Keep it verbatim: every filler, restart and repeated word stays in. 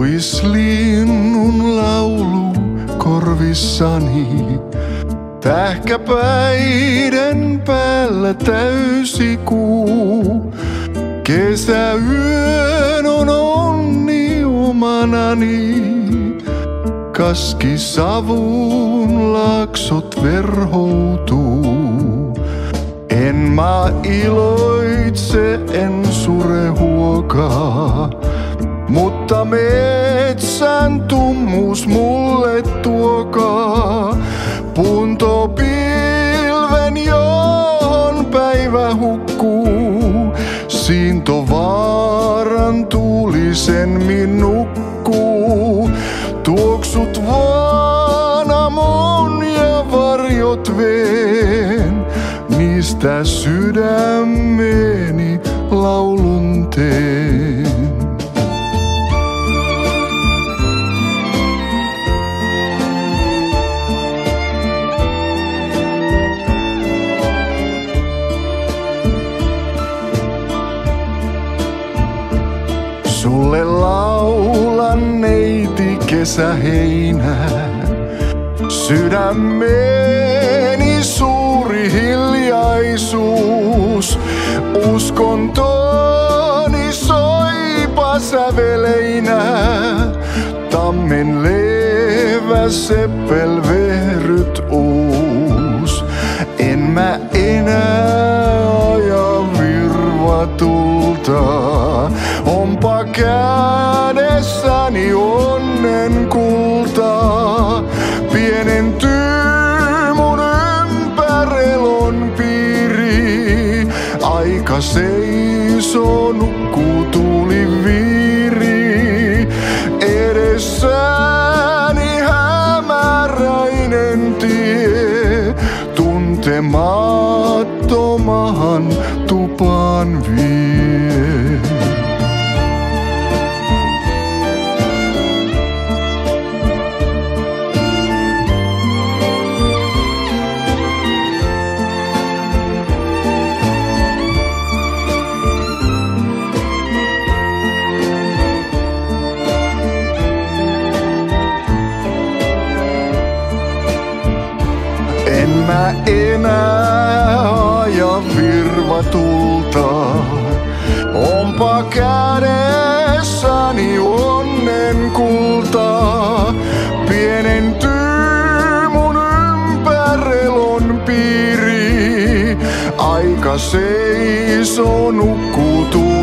kuuluis linnun laulu korvissani. Tähkäpäiden päällä täysikuu. Kesäyön on onni omanani. Kaskisavun laaksot verhoutuu. En mä iloitse, en sure huokaa. Mutta metsän tummus mulle tuokaa. Puntopilven, johon päivä hukkuu. Siintovaaran tuulisen min nukkuu. Tuoksut vanamon ja varjot veen. Niistä sydämeni laulun teen. Sulle laulan neiti kesäheinää. Sydämeni suuri hiljaisuus. Uskontoni soipa säveleinä. Tammen levä seppelvehryt uus. En mä enää aja virvatulta. Onpa kädessäni onnen kultaa. Pienentyy mun ympärelon piiri. Aika seisoo, nukkuu tuuliviiri. Edessäni hämäräinen tie. Tuntemattomahan tupaan vie. En mä enää aja virvatulta. Onpa kädessäni onnen kultaa. Pienentyy mun ympärelon piiri. Aika seisoo, nukkuu